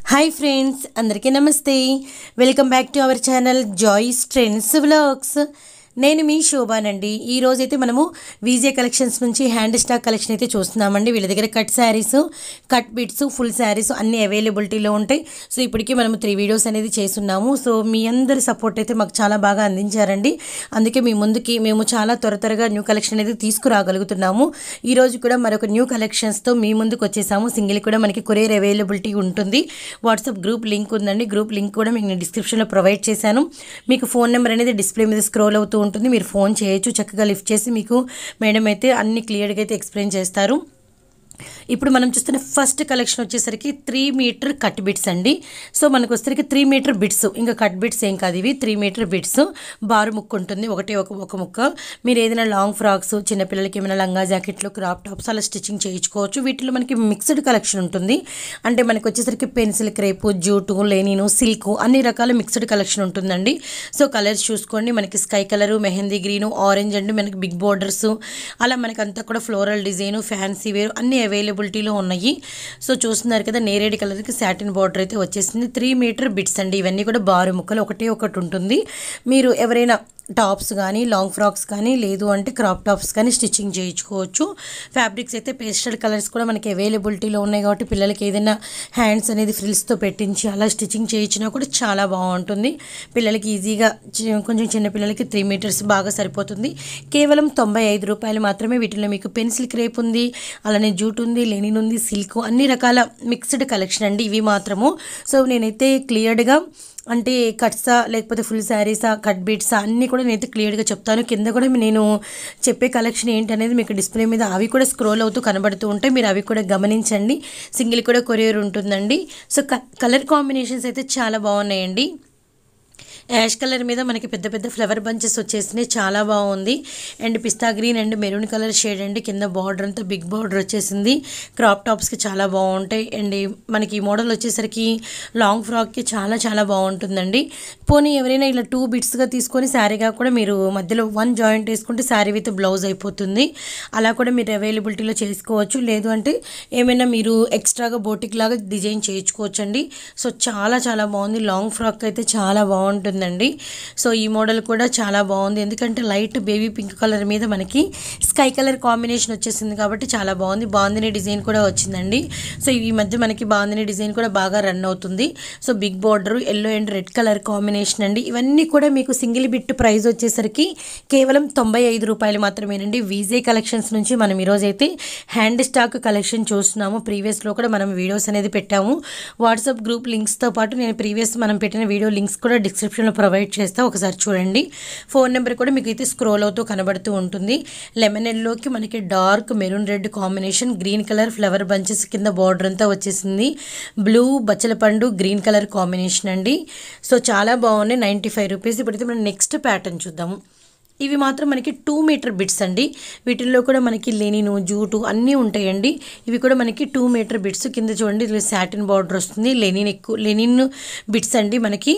Hi friends अंदर की नमस्ते welcome back to our channel Joyce trends vlogs నేను మీ శోభానండి ఈ రోజు అయితే మనము విజే కలెక్షన్స్ నుంచి హ్యాండ్ స్టాక్ కలెక్షన్ అయితే చూస్తున్నామండి వీళ్ళ దగ్గర cut sarees cut bits full sarees అన్ని అవైలబిలిటీలో ఉంటాయి సో ఇప్పటికే మనము 3 వీడియోస్ అనేది చేస్తున్నాము సో మీ అందరి సపోర్ట్ అయితే మాకు చాలా బాగా అందించారండి అందుకే మీ ముందుకి మేము చాలా త్వరగా న్యూ కలెక్షన్ అనేది తీసుకురాగలుగుతున్నాము ఈ రోజు కూడా మరొక న్యూ కలెక్షన్స్ తో మీ ముందుకు వచ్చేసాము సింగిల్ కూడా మనకి కొరియర్ అవైలబిలిటీ ఉంటుంది వాట్సాప్ గ్రూప్ లింక్ ఉందండి గ్రూప్ లింక్ కూడా మీకు డిస్క్రిప్షన్ లో ప్రొవైడ్ చేశాను మీకు ఫోన్ నెంబర్ అనేది డిస్ప్లే మీద స్క్రోల్ అవుతూ ఉంటుంది మీరు ఫోన్ చేయొచ్చు చక్కగా లిఫ్ట్ చేసి మీకు మేడం అయితే అన్ని క్లియర్ గా అయితే ఎక్స్‌ప్లెయిన్ చేస్తారు ఇప్పుడు మనం చూస్తున్న ఫస్ట్ కలెక్షన్ వచ్చేసరికి 3 మీటర్ కట్ బిట్స్ అండి సో మనకు వచ్చేసరికి 3 మీటర్ బిట్స్ ఇంకా కట్ బిట్స్ ఏం కాదు ఇవి 3 మీటర్ బిట్స్ బారు ముక్క ఉంటుంది ఒకటే ఒక ముక్క మీరు ఏదైనా లాంగ్ ఫ్రాక్స్ చిన్న పిల్లలకి ఏమైనా లంగా జాకెట్లు క్రాప్ టాప్స్ అలా స్టిచ్చింగ్ చేయించుకోవచ్చు వీటిలో మనకి మిక్స్డ్ కలెక్షన్ ఉంటుంది అంటే మనకు వచ్చేసరికి pencil crepe jute linen silk అన్ని రకాల మిక్స్డ్ కలెక్షన్ ఉంటుందండి సో కలర్స్ చూసుకోండి మనకి sky colour mehndi green orange and మనకి బిగ్ బోర్డర్స్ అలా మనకి అంతా కూడా ఫ్లోరల్ డిజైన్ ఫ్యాన్సీ వేర్ అన్ని అవైలబిలిటీలో ఉన్నాయి సో చూస్తున్నారు కదా నేరేడ్ కలర్ కి సాటిన్ బోర్డర్ అయితే వచ్చేసింది 3 మీటర్ బిట్స్ అండి ఇవన్నీ కూడా బారు ముక్కలు ఒకటి ఉంటుంది మీరు ఎవరైనా టాప్స్ గానీ లాంగ్ ఫ్రాక్స్ గానీ లేదు అంటే క్రాప్ టాప్స్ గానీ స్టిచ్చింగ్ చేయించుకోవచ్చు ఫ్యాబ్రిక్స్ అయితే పేస్టల్ కలర్స్ కూడా మనకి అవైలబిలిటీలో ఉన్నాయి కాబట్టి పిల్లలకి ఏదైనా హ్యాండ్స్ అనేది ఫ్రిల్స్ తో పెట్టించి అలా స్టిచ్చింగ్ చేయించినా కూడా చాలా బాగుంటుంది పిల్లలకి ఈజీగా కొంచెం చిన్న పిల్లలకి 3 మీటర్స్ బాగా సరిపోతుంది కేవలం 95 రూపాయలు మాత్రమే వీటిలో మీకు పెన్సిల్ క్రేప్ ఉంది అలానే జూట్ ఉంది లెనిన్ ఉంది సిల్క్ అన్ని రకాల మిక్స్డ్ కలెక్షన్ అండి ఇవి మాత్రము సో నేనైతే క్లియర్డ్ గా అంటే కట్సా లేకపోతే ఫుల్ సారీసా కట్ బిట్స్ అన్నీ కూడా నేనైతే క్లియర్గా చెప్తాను కింద కూడా నేను చెప్పే కలెక్షన్ ఏంటనేది మీకు డిస్ప్లే మీద అవి కూడా స్క్రోల్ అవుతూ కనబడుతూ ఉంటాయి మీరు అవి కూడా గమనించండి సింగిల్ కూడా కొరియర్ ఉంటుందండి సో కలర్ కాంబినేషన్స్ అయితే చాలా బాగున్నాయండి యాష్ కలర్ మీద మనకి పెద్ద ఫ్లవర్ బంచెస్ వచ్చేసినాయి చాలా బాగుంది and pista green and maroon colour shade అండి కింద బార్డర్ అంతా బిగ్ బార్డర్ వచ్చేసింది క్రాప్ టాప్స్కి చాలా బాగుంటాయి అండ్ మనకి ఈ మోడల్ వచ్చేసరికి లాంగ్ ఫ్రాక్కి చాలా బాగుంటుందండి పోనీ ఎవరైనా ఇలా 2 బిట్స్గా తీసుకొని శారీగా కూడా మీరు మధ్యలో 1 జాయింట్ వేసుకుంటే శారీ విత్ బ్లౌజ్ అయిపోతుంది అలా కూడా మీరు అవైలబిలిటీలో చేసుకోవచ్చు లేదు అంటే ఏమైనా మీరు ఎక్స్ట్రాగా బోటిక్ లాగా డిజైన్ చేయించుకోవచ్చు అండి సో చాలా బాగుంది లాంగ్ ఫ్రాక్ అయితే చాలా బాగుంటుంది సో ఈ మోడల్ కూడా చాలా బాగుంది ఎందుకంటే లైట్ బేబీ పింక్ కలర్ మీద మనకి స్కై కలర్ కాంబినేషన్ వచ్చేసింది కాబట్టి చాలా బాగుంది బాందిని డిజైన్ కూడా వచ్చిందండి సో ఈ మధ్య మనకి బాందిని డిజైన్ కూడా బాగా రన్ అవుతుంది so big border yellow and red colour combination అండి ఇవన్నీ కూడా మీకు సింగిల్ బిట్ ప్రైస్ వచ్చేసరికి కేవలం 95 రూపాయలు మాత్రమేనండి విజే కలెక్షన్స్ నుంచి మనం ఈరోజు అయితే హ్యాండ్ స్టాక్ కలెక్షన్ చూస్తున్నాము ప్రీవియస్ లో కూడా మనం వీడియోస్ అనేది పెట్టాము వాట్సాప్ గ్రూప్ లింక్స్ తో పాటు నేను ప్రీవియస్ మనం పెట్టిన వీడియో లింక్స్ కూడా డిస్క్రిప్షన్ ప్రొవైడ్ చేస్తా ఒకసారి చూడండి ఫోన్ నెంబర్ కూడా మీకు అయితే స్క్రోల్ అవుతూ కనబడుతూ ఉంటుంది లెమన్ ఎల్లోకి మనకి dark maroon red combination green colour flower bunches కింద బార్డర్ అంతా వచ్చేసింది బ్లూ బచ్చల పండు గ్రీన్ కలర్ కాంబినేషన్ అండి సో చాలా బాగున్నాయి 95 రూపీస్ ఇప్పుడైతే మనం నెక్స్ట్ ప్యాటర్న్ చూద్దాము ఇవి మాత్రం మనకి 2 మీటర్ బిట్స్ అండి వీటిల్లో కూడా మనకి లెనిన్ జూటు అన్నీ ఉంటాయండి ఇవి కూడా మనకి 2 మీటర్ బిట్స్ కింద చూడండి సాటిన్ బార్డర్ వస్తుంది లెనిన్ బిట్స్ అండి మనకి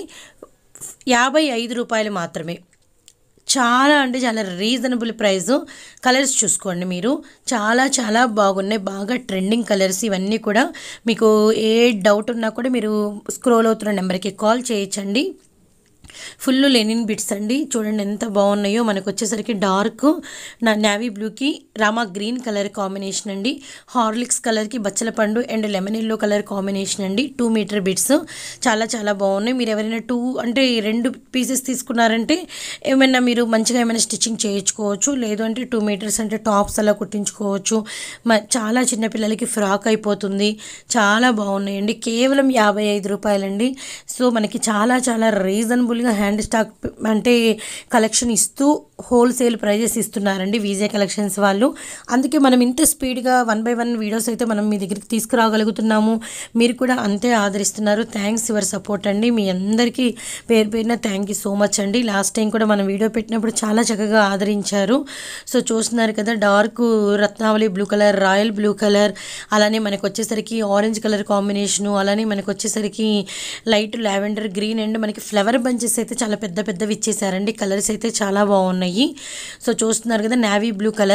55 రూపాయలు మాత్రమే చాలా అంటే చాలా రీజనబుల్ ప్రైస్ కలర్స్ చూసుకోండి మీరు చాలా బాగున్నాయి బాగా ట్రెండింగ్ కలర్స్ ఇవన్నీ కూడా మీకు ఏ డౌట్ ఉన్నా కూడా మీరు స్క్రోల్ అవుతున్న నెంబర్కి కాల్ చేయొచ్చండి ఫుల్ లెనిన్ బిట్స్ అండి చూడండి ఎంత బాగున్నాయో మనకు వచ్చేసరికి డార్క్ నేవీ బ్లూకి రామా గ్రీన్ కలర్ కాంబినేషన్ అండి హార్లిక్స్ కలర్కి బచ్చల పండు and lemon yellow colour combination అండి 2 మీటర్ బిట్స్ చాలా బాగున్నాయి మీరు ఎవరైనా 2 అంటే 2 పీసెస్ తీసుకున్నారంటే ఏమైనా మీరు మంచిగా ఏమైనా స్టిచ్చింగ్ చేయించుకోవచ్చు లేదు అంటే 2 మీటర్స్ అంటే టాప్స్ అలా కుట్టించుకోవచ్చు చాలా చిన్న పిల్లలకి ఫ్రాక్ అయిపోతుంది చాలా బాగున్నాయండి కేవలం 55 రూపాయలండి సో మనకి చాలా రీజనబుల్ హ్యాండ్ స్టాక్ అంటే కలెక్షన్ ఇస్తూ హోల్సేల్ ప్రైజెస్ ఇస్తున్నారండి విజే కలెక్షన్స్ వాళ్ళు అందుకే మనం ఇంత స్పీడ్గా 1 by 1 వీడియోస్ అయితే మనం మీ దగ్గరికి తీసుకురాగలుగుతున్నాము మీరు కూడా అంతే ఆదరిస్తున్నారు థ్యాంక్స్ యువర్ సపోర్ట్ అండి మీ అందరికీ పేరున థ్యాంక్ యూ సో మచ్ అండి లాస్ట్ టైం కూడా మనం వీడియో పెట్టినప్పుడు చాలా చక్కగా ఆదరించారు సో చూస్తున్నారు కదా డార్క్ రత్నావళి blue colour royal blue colour అలానే మనకు వచ్చేసరికి ఆరెంజ్ కలర్ కాంబినేషను అలానే మనకు వచ్చేసరికి లైట్ లావెండర్ గ్రీన్ అండ్ మనకి ఫ్లవర్ బంచెస్ అయితే చాలా పెద్దవి ఇచ్చేసారండి కలర్స్ అయితే చాలా బాగున్నాయి సో చూస్తున్నారు కదా నేవీ బ్లూ కలర్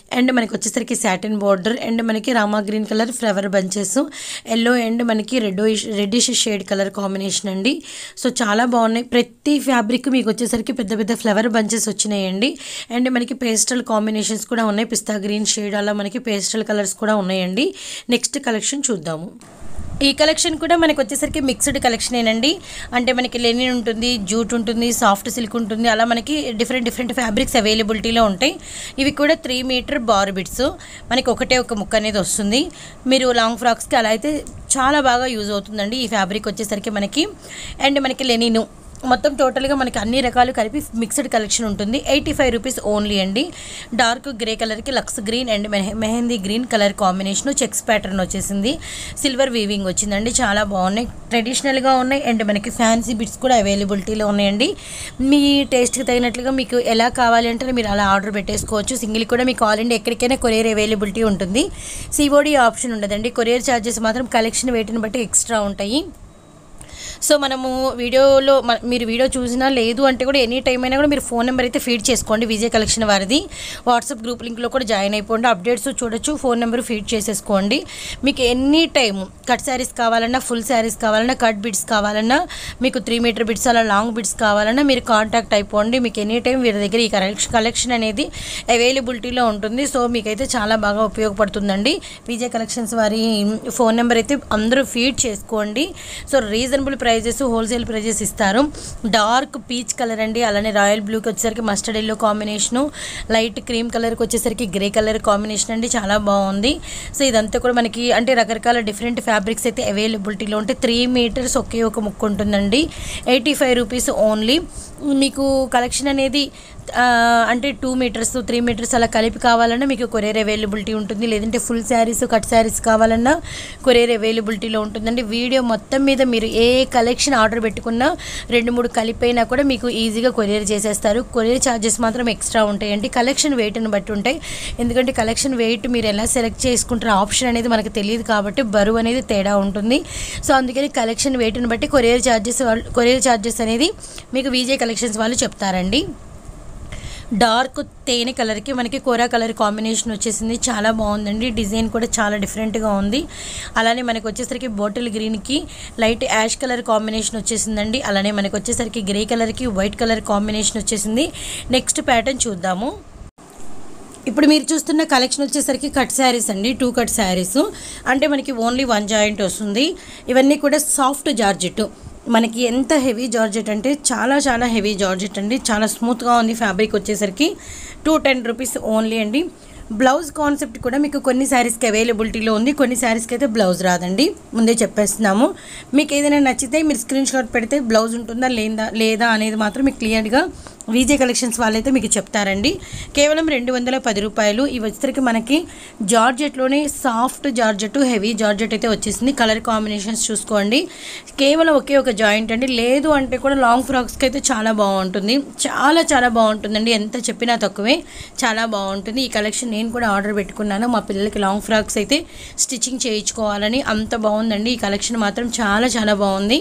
అండ్ మనకి వచ్చేసరికి సాటిన్ బార్డర్ అండ్ మనకి Rama green colour flower bunches, yellow and మనకి రెడ్డిష్ షేడ్ కలర్ కాంబినేషన్ అండి. సో చాలా బాగున్నాయి. ప్రతి ఫ్యాబ్రిక్ మీకు వచ్చేసరికి పెద్ద పెద్ద ఫ్లవర్ బంచెస్ వచ్చినాయండి. అండ్ మనకి పేస్టల్ కాంబినేషన్స్ కూడా ఉన్నాయి. పిస్తా గ్రీన్ షేడ్ అలా మనకి పేస్టల్ కలర్స్ కూడా ఉన్నాయండి. నెక్స్ట్ కలెక్షన్ చూద్దాము. ఈ కలెక్షన్ కూడా మనకు వచ్చేసరికి మిక్స్డ్ కలెక్షనేనండి. అంటే మనకి లెనిన్ ఉంటుంది, జూట్ ఉంటుంది, సాఫ్ట్ సిల్క్ ఉంటుంది, అలా మనకి డిఫరెంట్ ఫ్యాబ్రిక్స్ అవైలబిలిటీలో ఉంటాయి. ఇవి కూడా 3 మీటర్ బార్ బిట్స్, మనకి ఒకటే ఒక ముక్క అనేది వస్తుంది. మీరు లాంగ్ ఫ్రాక్స్కి అలా అయితే చాలా బాగా యూజ్ అవుతుందండి ఈ ఫ్యాబ్రిక్ వచ్చేసరికి మనకి. అండ్ మనకి లెనిన్ మొత్తం టోటల్గా మనకి అన్ని రకాలు కలిపి మిక్స్డ్ కలెక్షన్ ఉంటుంది. 85 రూపీస్ ఓన్లీ అండి. డార్క్ గ్రే కలర్కి lux green and mehndi green colour combination, checks pattern వచ్చేసింది, సిల్వర్ వీవింగ్ వచ్చిందండి. చాలా బాగున్నాయి, ట్రెడిషనల్గా ఉన్నాయి. అండ్ మనకి ఫ్యాన్సీ బిట్స్ కూడా అవైలబిలిటీలో ఉన్నాయండి. మీ టేస్ట్కి తగినట్లుగా మీకు ఎలా కావాలి అంటే మీరు అలా ఆర్డర్ పెట్టేసుకోవచ్చు. సింగిల్ కూడా మీకు ఆల్ ఇండియా ఎక్కడికైనా కొరియర్ అవైలబిలిటీ ఉంటుంది. సిఓడి ఆప్షన్ ఉండదండి. కొరియర్ ఛార్జెస్ మాత్రం కలెక్షన్ వెయిట్ని బట్టి ఎక్స్ట్రా ఉంటాయి. సో మనము వీడియోలో మీరు వీడియో చూసినా లేదు అంటే కూడా ఎనీ టైం అయినా కూడా మీరు ఫోన్ నెంబర్ అయితే ఫీడ్ చేసుకోండి. విజయ్ కలెక్షన్ వారిది వాట్సాప్ గ్రూప్ లింక్లో కూడా జాయిన్ అయిపోండి. అప్డేట్స్ చూడొచ్చు, ఫోన్ నెంబర్ ఫీడ్ చేసేసుకోండి. మీకు ఎనీ టైం కట్ శారీస్ కావాలన్నా, ఫుల్ శారీస్ కావాలన్నా, కట్ బిట్స్ కావాలన్నా, మీకు 3 మీటర్ బిట్స్ అలా లాంగ్ బిట్స్ కావాలన్నా మీరు కాంటాక్ట్ అయిపోండి. మీకు ఎనీ టైం వీరి దగ్గర ఈ కలెక్షన్ అనేది అవైలబిలిటీలో ఉంటుంది. సో మీకైతే చాలా బాగా ఉపయోగపడుతుందండి. విజయ్ కలెక్షన్స్ వారి ఫోన్ నెంబర్ అయితే అందరూ ఫీడ్ చేసుకోండి. So reasonable prices, wholesale prices ఇస్తారు. డార్క్ పీచ్ కలర్ అండి, అలానే రాయల్ బ్లూకి వచ్చేసరికి mustard yellow combination, light cream కలర్కి వచ్చేసరికి గ్రే కలర్ కాంబినేషన్ అండి. చాలా బాగుంది. సో ఇదంతా కూడా మనకి అంటే రకరకాల డిఫరెంట్ ఫ్యాబ్రిక్స్ అయితే అవైలబిలిటీలో ఉంటాయి. 3 మీటర్స్ ఒకే ఒక ముక్క ఉంటుందండి. 85 రూపీస్ ఓన్లీ. మీకు కలెక్షన్ అనేది అంటే 2 మీటర్స్ 3 మీటర్స్ అలా కలిపి కావాలన్నా మీకు కొరియర్ అవైలబిలిటీ ఉంటుంది. లేదంటే ఫుల్ శారీస్, కట్ శారీస్ కావాలన్నా కొరియర్ అవైలబిలిటీలో ఉంటుందండి. వీడియో మొత్తం మీద మీరు ఏ కలెక్షన్ ఆర్డర్ పెట్టుకున్నా 2-3 కలిపైనా కూడా మీకు ఈజీగా కొరియర్ చేసేస్తారు. కొరియర్ ఛార్జెస్ మాత్రం ఎక్స్ట్రా ఉంటాయండి. కలెక్షన్ వెయిట్ని బట్టి ఉంటాయి. ఎందుకంటే కలెక్షన్ వెయిట్ మీరు ఎలా సెలెక్ట్ చేసుకుంటారో ఆప్షన్ అనేది మనకు తెలియదు కాబట్టి బరువు అనేది తేడా ఉంటుంది. సో అందుకని కలెక్షన్ వెయిట్ని బట్టి కొరియర్ ఛార్జెస్ అనేది మీకు విజయ్ కలెక్షన్స్ వాళ్ళు చెప్తారండి. డార్క్ తేనె కలర్కి మనకి కోరా కలర్ కాంబినేషన్ వచ్చేసింది. చాలా బాగుందండి. డిజైన్ కూడా చాలా డిఫరెంట్గా ఉంది. అలానే మనకు వచ్చేసరికి బాటిల్ గ్రీన్కి లైట్ యాష్ కలర్ కాంబినేషన్ వచ్చేసిందండి. అలానే మనకు వచ్చేసరికి గ్రే కలర్కి వైట్ కలర్ కాంబినేషన్ వచ్చేసింది. నెక్స్ట్ ప్యాటర్న్ చూద్దాము. ఇప్పుడు మీరు చూస్తున్న కలెక్షన్ వచ్చేసరికి కట్ శారీస్ అండి. 2 కట్ శారీస్ అంటే మనకి ఓన్లీ 1 జాయింట్ వస్తుంది. ఇవన్నీ కూడా సాఫ్ట్ జార్జెట్. మనకి ఎంత హెవీ జార్జెట్ అంటే చాలా హెవీ జార్జెట్ అండి. చాలా స్మూత్గా ఉంది ఫ్యాబ్రిక్ వచ్చేసరికి. 210 రూపీస్ ఓన్లీ అండి. బ్లౌజ్ కాన్సెప్ట్ కూడా మీకు కొన్ని శారీస్కి అవైలబిలిటీలో ఉంది, కొన్ని శారీస్కి అయితే బ్లౌజ్ రాదండి. ముందే చెప్పేస్తున్నాము. మీకు ఏదైనా నచ్చితే మీరు స్క్రీన్ షాట్ పెడితే బ్లౌజ్ ఉంటుందా లేదా అనేది మాత్రం మీకు క్లియర్గా విజయ్ కలెక్షన్స్ వాళ్ళైతే మీకు చెప్తారండి. కేవలం 210 రూపాయలు. ఇవి వచ్చేసరికి మనకి జార్జెట్లోనే సాఫ్ట్ జార్జెట్, హెవీ జార్జెట్ అయితే వచ్చేసింది. కలర్ కాంబినేషన్స్ చూసుకోండి. కేవలం ఒకే ఒక జాయింట్ అండి. లేదు అంటే కూడా లాంగ్ ఫ్రాక్స్కి అయితే చాలా బాగుంటుంది. చాలా బాగుంటుందండి. ఎంత చెప్పినా తక్కువే. చాలా బాగుంటుంది ఈ కలెక్షన్. నేను కూడా ఆర్డర్ పెట్టుకున్నాను మా పిల్లలకి లాంగ్ ఫ్రాక్స్ అయితే స్టిచ్చింగ్ చేయించుకోవాలని. అంత బాగుందండి ఈ కలెక్షన్ మాత్రం. చాలా బాగుంది.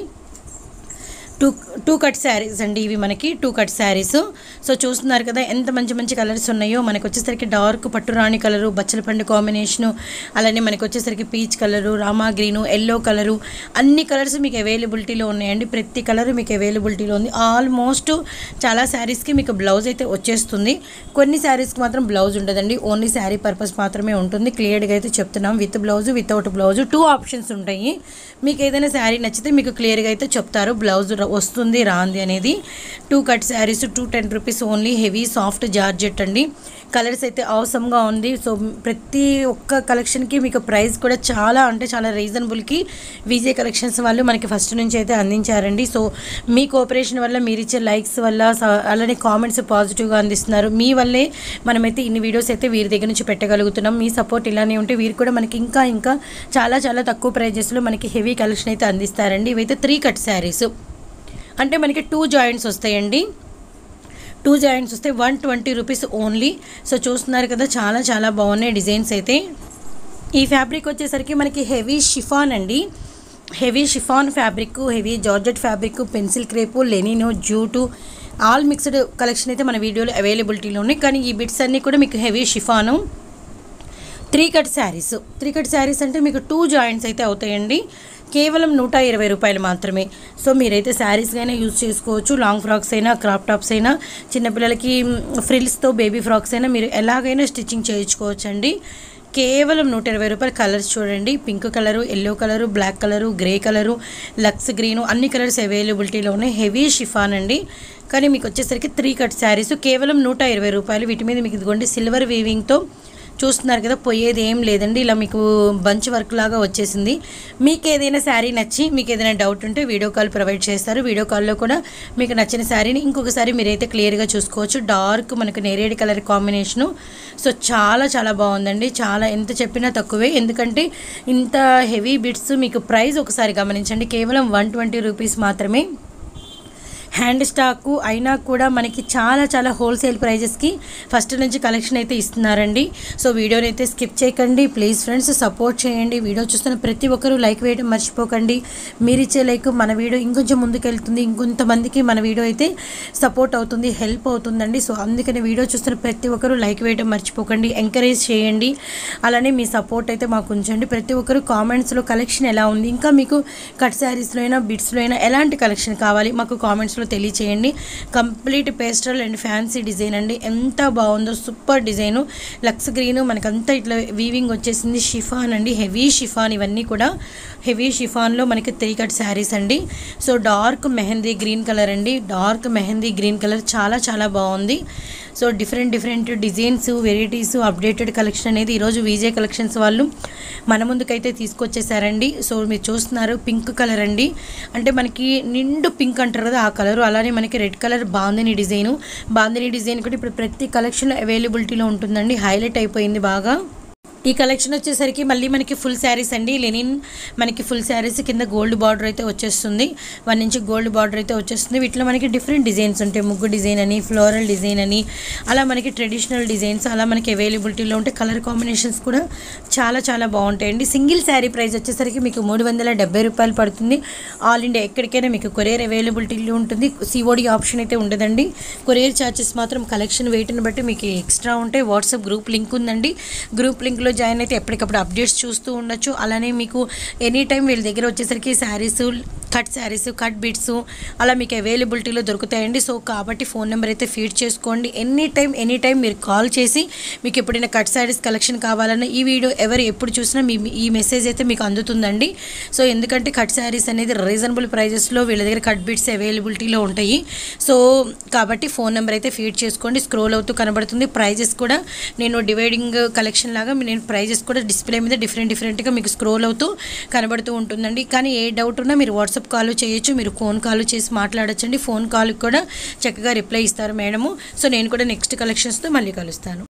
టూ కట్ శారీస్ అండి ఇవి మనకి. 2 కట్ శారీస్. సో చూస్తున్నారు కదా ఎంత మంచి కలర్స్ ఉన్నాయో. మనకు వచ్చేసరికి డార్క్ పట్టు రాణి కలరు, బచ్చల పండు కాంబినేషను, అలానే మనకు వచ్చేసరికి peach colour, Rama green, yellow colour, అన్ని కలర్స్ మీకు అవైలబిలిటీలో ఉన్నాయండి. ప్రతి కలర్ మీకు అవైలబిలిటీలో ఉంది. ఆల్మోస్ట్ చాలా శారీస్కి మీకు బ్లౌజ్ అయితే వచ్చేస్తుంది. కొన్ని శారీస్కి మాత్రం బ్లౌజ్ ఉండదండి. ఓన్లీ శారీ పర్పస్ మాత్రమే ఉంటుంది. క్లియర్గా అయితే చెప్తున్నాం. With blouse, without blouse 2 options ఉంటాయి. మీకు ఏదైనా శారీ నచ్చితే మీకు క్లియర్గా అయితే చెప్తారు బ్లౌజ్ వస్తుంది రాంది అనేది. 2 cut sarees 210 rupees only. Heavy soft georgette అండి. కలర్స్ అయితే అవసరంగా ఉంది. సో ప్రతి ఒక్క కలెక్షన్కి మీకు ప్రైస్ కూడా చాలా రీజనబుల్కి విజయ్ కలెక్షన్స్ వాళ్ళు మనకి ఫస్ట్ నుంచి అయితే అందించారండి. సో మీ కోఆపరేషన్ వల్ల, మీరు ఇచ్చే లైక్స్ వల్ల, అలానే కామెంట్స్ పాజిటివ్గా అందిస్తున్నారు. మీ వల్లే మనమైతే ఇన్ని వీడియోస్ అయితే వీరి దగ్గర నుంచి పెట్టగలుగుతున్నాం. మీ సపోర్ట్ ఇలానే ఉంటే వీరు కూడా మనకి ఇంకా చాలా తక్కువ ప్రైజెస్లో మనకి హెవీ కలెక్షన్ అయితే అందిస్తారండి. ఇవైతే 3 కట్ శారీస్ అంటే మనకి 2 జాయింట్స్ వస్తాయండి. 2 జాయింట్స్ వస్తే 120 రూపీస్ ఓన్లీ. సో చూస్తున్నారు కదా చాలా బాగున్నాయి డిజైన్స్ అయితే. ఈ ఫ్యాబ్రిక్ వచ్చేసరికి మనకి హెవీ షిఫాన్ అండి. Heavy chiffon fabric, heavy georgette fabric, pencil crepe, linen, jute all mixed collection అయితే మన వీడియోలో అవైలబిలిటీలో ఉన్నాయి. కానీ ఈ బిట్స్ అన్నీ కూడా మీకు heavy chiffon. 3 cut sarees. 3 cut sarees అంటే మీకు 2 జాయింట్స్ అయితే అవుతాయండి. కేవలం 120 రూపాయలు మాత్రమే. సో మీరైతే శారీస్గా అయినా యూజ్ చేసుకోవచ్చు, లాంగ్ ఫ్రాక్స్ అయినా, క్రాప్ టాప్స్ అయినా, చిన్నపిల్లలకి ఫ్రిల్స్తో బేబీ ఫ్రాక్స్ అయినా మీరు ఎలాగైనా స్టిచ్చింగ్ చేయించుకోవచ్చు అండి. కేవలం 120 రూపాయలు. కలర్స్ చూడండి, pink colour, yellow colour, black colour, grey colour, lux green, అన్ని కలర్స్ అవైలబిలిటీలో ఉన్నాయి. హెవీ షిఫాన్ అండి. కానీ మీకు వచ్చేసరికి 3 కట్ శారీస్ కేవలం 120 రూపాయలు. వీటి మీద మీకు ఇదిగోండి సిల్వర్ వీవింగ్తో చూస్తున్నారు కదా, పోయేది ఏం లేదండి. ఇలా మీకు బంచ్ వర్క్ లాగా వచ్చేసింది. మీకు ఏదైనా శారీ నచ్చి మీకు ఏదైనా డౌట్ ఉంటే వీడియో కాల్ ప్రొవైడ్ చేస్తారు. వీడియో కాల్లో కూడా మీకు నచ్చిన శారీని ఇంకొకసారి మీరైతే క్లియర్గా చూసుకోవచ్చు. డార్క్ మనకు నేరేడు కలర్ కాంబినేషను. సో చాలా చాలా బాగుందండి. చాలా ఎంత చెప్పినా తక్కువే, ఎందుకంటే ఇంత హెవీ బిట్స్ మీకు ప్రైస్ ఒకసారి గమనించండి. కేవలం 120 రూపీస్ మాత్రమే. హ్యాండ్ స్టాకు అయినా కూడా మనకి చాలా చాలా హోల్సేల్ ప్రైజెస్కి ఫస్ట్ నుంచి కలెక్షన్ అయితే ఇస్తున్నారండి. సో వీడియోని అయితే స్కిప్ చేయకండి ప్లీజ్ ఫ్రెండ్స్, సపోర్ట్ చేయండి. వీడియో చూస్తున్న ప్రతి ఒక్కరూ లైక్ వేయడం మర్చిపోకండి. మీరు ఇచ్చే లైక్ మన వీడియో ఇంకొంచెం ముందుకెళ్తుంది, ఇంకొంతమందికి మన వీడియో అయితే సపోర్ట్ అవుతుంది, హెల్ప్ అవుతుందండి. సో అందుకని వీడియో చూస్తున్న ప్రతి ఒక్కరూ లైక్ వేయడం మర్చిపోకండి, ఎంకరేజ్ చేయండి. అలానే మీ సపోర్ట్ అయితే మాకు ఉంచండి. ప్రతి ఒక్కరు కామెంట్స్లో కలెక్షన్ ఎలా ఉంది, ఇంకా మీకు కట్ శారీస్లో అయినా బిట్స్లో అయినా ఎలాంటి కలెక్షన్ కావాలి మాకు కామెంట్స్లో తెలియచేయండి. Complete pastel and fancy design అండి. ఎంత బాగుందో, సూపర్ డిజైను. లక్స్ గ్రీను మనకంతా ఇట్లా వీవింగ్ వచ్చేసింది. షిఫాన్ అండి, హెవీ షిఫాన్. ఇవన్నీ కూడా హెవీ షిఫాన్లో మనకి 3 కట్ శారీస్ అండి. So dark mehndi green colour అండి, డార్క్ మెహందీ గ్రీన్ కలర్ చాలా చాలా బాగుంది. So different designs, varieties, updated collection అనేది ఈరోజు విజే కలెక్షన్స్ వాళ్ళు మన ముందుకైతే తీసుకొచ్చేసారండి. సో మీరు చూస్తున్నారు పింక్ కలర్ అండి, అంటే మనకి నిండు పింక్ అంటారు కదా ఆ కలరు. అలానే మనకి రెడ్ కలర్ బాందిని డిజైన్ కూడా ఇప్పుడు ప్రతి కలెక్షన్ అవైలబిలిటీలో ఉంటుందండి. హైలైట్ అయిపోయింది బాగా. ఈ కలెక్షన్ వచ్చేసరికి మళ్ళీ మనకి ఫుల్ శారీస్ అండి. లెనిన్ మనకి ఫుల్ శారీస్ కింద గోల్డ్ బార్డర్ అయితే వచ్చేస్తుంది. 1 ఇంచ్ గోల్డ్ బార్డర్ అయితే వచ్చేస్తుంది. వీటిలో మనకి డిఫరెంట్ డిజైన్స్ ఉంటాయి. ముగ్గు డిజైన్ అని, ఫ్లోరల్ డిజైన్ అని, అలా మనకి ట్రెడిషనల్ డిజైన్స్ అలా మనకి అవైలబిలిటీలో ఉంటాయి. కలర్ కాంబినేషన్స్ కూడా చాలా చాలా బాగుంటాయండి. సింగిల్ శారీ ప్రైస్ వచ్చేసరికి మీకు 370 రూపాయలు పడుతుంది. ఆల్ ఇండియా ఎక్కడికైనా మీకు కొరియర్ అవైలబిలిటీలో ఉంటుంది. సిఓడి ఆప్షన్ అయితే ఉండదండి. కొరియర్ ఛార్జెస్ మాత్రం కలెక్షన్ వెయిట్ని బట్టి మీకు ఎక్స్ట్రా ఉంటాయి. వాట్సాప్ గ్రూప్ లింక్ ఉందండి. గ్రూప్ లింక్లో జాయిన్ అయితే ఎప్పటికప్పుడు అప్డేట్స్ చూస్తూ ఉండొచ్చు. అలానే మీకు ఎనీ టైం వీళ్ళ దగ్గర వచ్చేసరికి శారీస్, కట్ బిట్స్ అలా మీకు అవైలబిలిటీలో దొరుకుతాయండి. సో కాబట్టి ఫోన్ నెంబర్ అయితే ఫీడ్ చేసుకోండి. ఎనీ టైం మీరు కాల్ చేసి మీకు ఎప్పుడైనా కట్ శారీస్ కలెక్షన్ కావాలన్నా ఈ వీడియో ఎప్పుడు చూసినా ఈ మెసేజ్ అయితే మీకు అందుతుందండి. సో ఎందుకంటే కట్ శారీస్ అనేది రీజనబుల్ ప్రైజెస్లో వీళ్ళ దగ్గర కట్ బిట్స్ అవైలబిలిటీలో ఉంటాయి. సో కాబట్టి ఫోన్ నెంబర్ అయితే ఫీడ్ చేసుకోండి. స్క్రోల్ అవుతూ కనబడుతుంది. ప్రైజెస్ కూడా నేను డివైడింగ్ కలెక్షన్ లాగా నేను ప్రైజెస్ కూడా డిస్ప్లే మీద డిఫరెంట్గా మీకు స్క్రోల్ అవుతూ కనబడుతూ ఉంటుందండి. కానీ ఏ డౌట్ ఉన్నా మీరు వాట్సాప్ కాల్ చేయొచ్చు, మీరు ఫోన్ కాల్ చేసి మాట్లాడచ్చండి. ఫోన్ కాల్కి కూడా చక్కగా రిప్లై ఇస్తారు మేడము. సో నేను కూడా నెక్స్ట్ కలెక్షన్స్తో మళ్ళీ కలుస్తాను.